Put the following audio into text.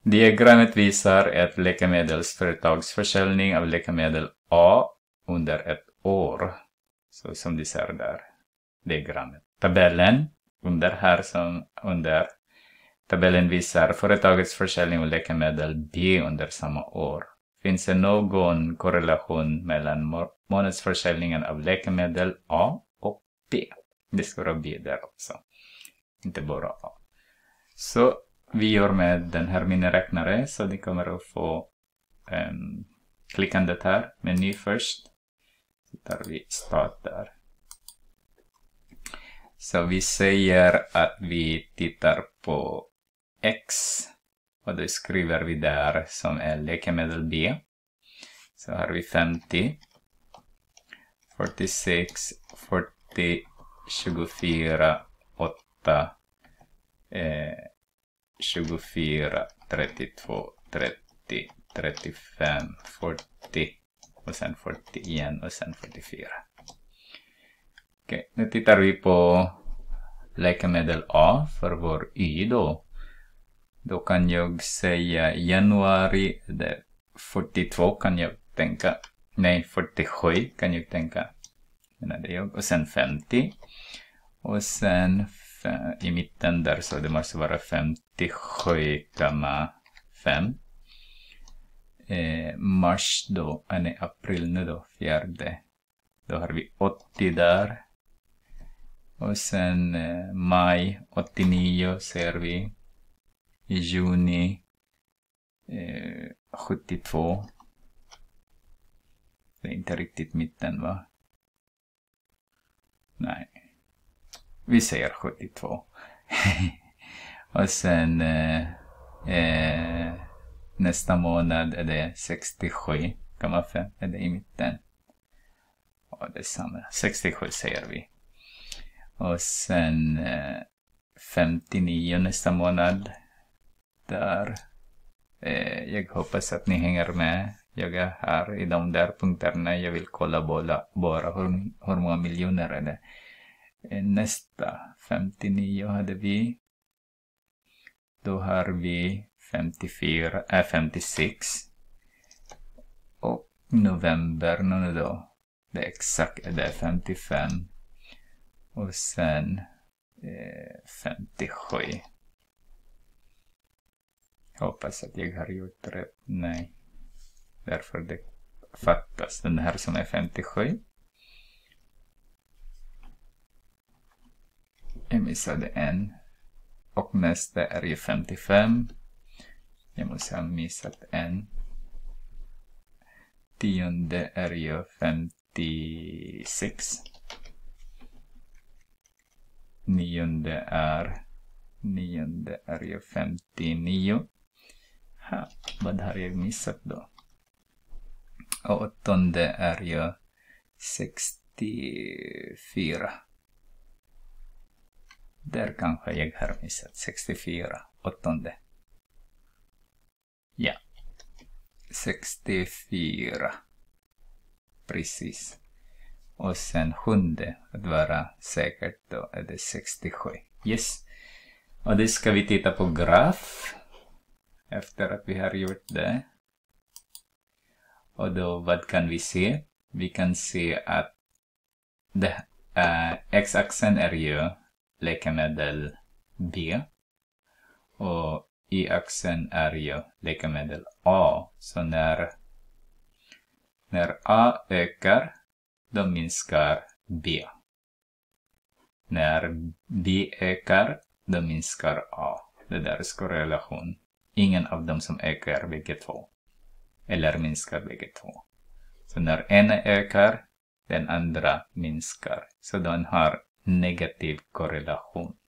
Diagrammet visar ett läkemedelsföretags försäljning av läkemedel A under ett år. Så som du ser där, diagrammet. Tabellen tabellen visar företagets försäljning av läkemedel B under samma år. Finns det någon korrelation mellan månadsförsäljningen av läkemedel A och B? Det ska vara B där också, inte bara A. Så vi gör med den här miniräknare, så ni kommer att få klickandet här, meny först. Så tar vi start där. Så vi säger att vi tittar på X, och då skriver vi där som är läkemedel B. Så har vi 50, 46, 40, 24, 8, 24, 32, 30, 35, 40 och sen 40 igen och sen 44. Okej, nu tittar vi på läkemedel A för vår Y då. Då kan jag säga januari, det är 42 kan jag tänka. Nej, 47 kan jag tänka. Och sen 50. Och sen i mitten där, så det måste vara 57,5. Mars då, nej, april nu då, 4. Då har vi 80 där. Och sen maj 89 ser vi. I juni 72. Det är inte riktigt mitten, va? Nej. Vi säger 72. Och sen nästa månad är det 67,5. Är det i mitten? Ja, det är samma. 67 säger vi. Och sen 59 nästa månad. Där. Jag hoppas att ni hänger med. Jag är här i de där punkterna. Jag vill kolla bara hur många miljoner är det. Nästa 59 hade vi. Då har vi 56. Och november nu då. Det är exakt det är 55. Och sen 57. Jag hoppas att jag har gjort rätt. Nej. Därför det fattas den här som är 57. Jag missade en. Och nästa är ju 55. Jag måste ha missat en. 10:e är ju 56. 9:e är ju 59. Ha, vad har jag missat då? Och 8:e är ju 64. Där kanske jag har missat 64. 8:e. Ja. 64. Precis. Och sen 7:e, att vara säkert då, är det 67. Yes. Och det ska vi titta på graf. Efter att vi har gjort det. Och då, vad kan vi se? Vi kan se att x-axeln är ju läkemedel B. Och y-axeln är ju läkemedel A. Så när A ökar, då minskar B. När B ökar, då minskar A. Det där är korrelation. Ingen av dem som ökar bägge två. Eller minskar bägge två. Så när en ökar, den andra minskar. Så den har negativ korrelation.